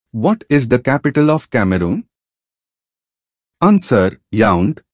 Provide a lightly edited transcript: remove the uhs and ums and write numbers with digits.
What is the capital of Cameroon? Answer: Yaoundé.